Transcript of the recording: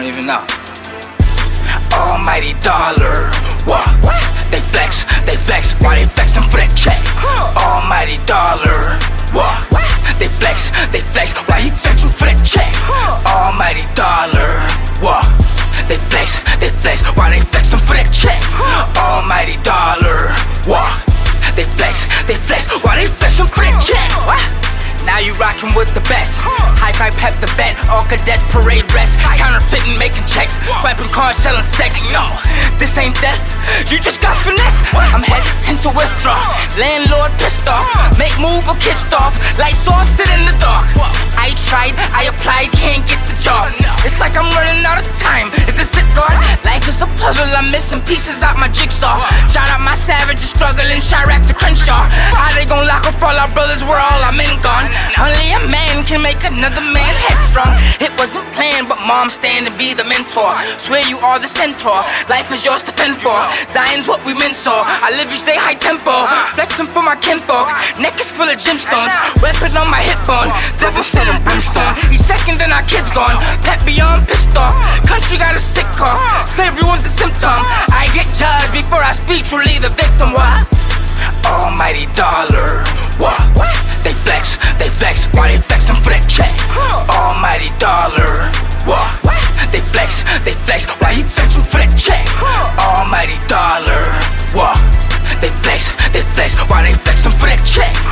don't even know. Almighty dollar, what? They flex, why they flexing for that check? Almighty dollar, what? They flex, why you flexing for that check? Almighty dollar, what? They flex, why they flexing for that check? Almighty dollar, what? They flex, why they flexing for that check? Now you rockin' with the best. Hi-Fi pep the vet, all cadets parade rest. Counterfeiting, making checks, swiping cars, selling sex. No, this ain't death, you just got finesse. I'm hesitant to withdraw, landlord pissed off. Make move or kissed off, lights off, sit in the dark. I tried, I applied, can't get the job. It's like I'm running out of time, it's a sit guard. Life is a puzzle, I'm missing pieces out my jigsaw. Shout out my savages struggling, Chirac to Crenshaw. How they gon' lock up all our brothers, we're all our men gone? Only a man can make another man headstrong. It wasn't planned, but mom stand and be the mentor. Swear you are the centaur, life is yours to fend for. Dying's what we meant so, I live each day high tempo. Flexing for my kinfolk, neck is full of gemstones. Weapon on my hip bone, devil sent and brimstone. Each second then our kids gone, pet beyond pissed off. Country got a sick car, slavery was the symptom. I get judged before I speak, truly the victim. What? Almighty dollar, what? They flex, why they flexing for that check? Almighty dollar, what? They flex, why you flexing for that check? Almighty dollar, what? They flex, why they flexing for that check?